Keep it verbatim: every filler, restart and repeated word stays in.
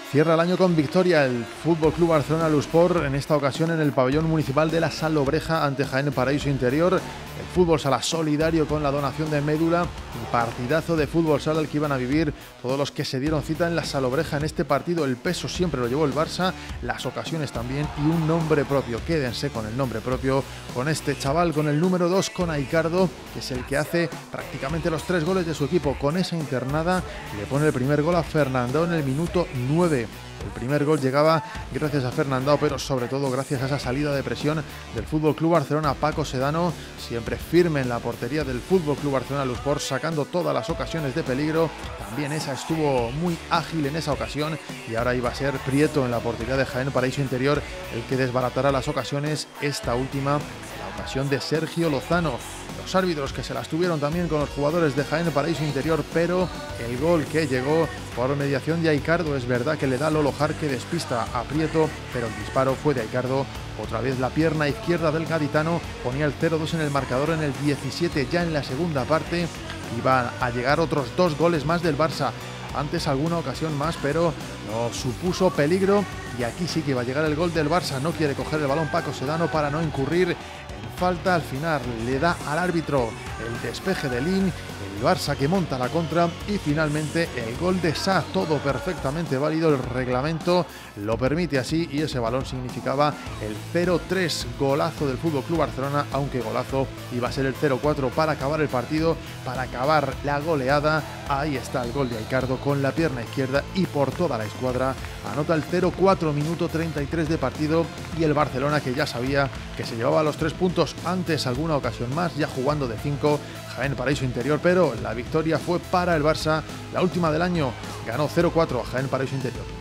Cierra el año con victoria el Fútbol Club Barcelona Luspor, en esta ocasión en el pabellón municipal de la Salobreja ante Jaén Paraíso Interior. El fútbol sala solidario con la donación de médula, un partidazo de fútbol sala el que iban a vivir todos los que se dieron cita en la Salobreja en este partido. El peso siempre lo llevó el Barça, las ocasiones también y un nombre propio. Quédense con el nombre propio, con este chaval, con el número dos, con Aicardo, que es el que hace prácticamente los tres goles de su equipo. Con esa internada le pone el primer gol a Fernando en el minuto nueve. El primer gol llegaba gracias a Fernando, pero sobre todo gracias a esa salida de presión del Fútbol Club Barcelona. Paco Sedano, siempre firme en la portería del Fútbol Club Barcelona Luspor, sacando todas las ocasiones de peligro. También esa estuvo muy ágil en esa ocasión, y ahora iba a ser Prieto en la portería de Jaén Paraíso Interior el que desbaratará las ocasiones. Esta última, la ocasión de Sergio Lozano. Los árbitros que se las tuvieron también con los jugadores de Jaén Paraíso Interior, pero el gol que llegó por mediación de Aicardo, es verdad que le da Lolo Jar, que despista a Prieto, pero el disparo fue de Aicardo. Otra vez la pierna izquierda del gaditano ponía el cero dos en el marcador en el diecisiete. Ya en la segunda parte iban a llegar otros dos goles más del Barça. Antes alguna ocasión más, pero no supuso peligro, y aquí sí que va a llegar el gol del Barça. No quiere coger el balón Paco Sedano para no incurrir en falta. Al final le da al árbitro el despeje de Lin, el Barça que monta la contra, y finalmente el gol de Sa. Todo perfectamente válido, el reglamento lo permite así, y ese balón significaba el cero tres. Golazo del Fútbol Club Barcelona, aunque golazo iba a ser el cero cuatro para acabar el partido, para acabar la goleada. Ahí está el gol de Aicardo con la pierna izquierda, y por toda la escuadra anota el cero cuatro, minuto treinta y tres de partido, y el Barcelona, que ya sabía que se llevaba los tres puntos antes alguna ocasión más, ya jugando de cinco, Jaén Paraíso Interior, pero la victoria fue para el Barça, la última del año. Ganó cero cuatro a Jaén Paraíso Interior.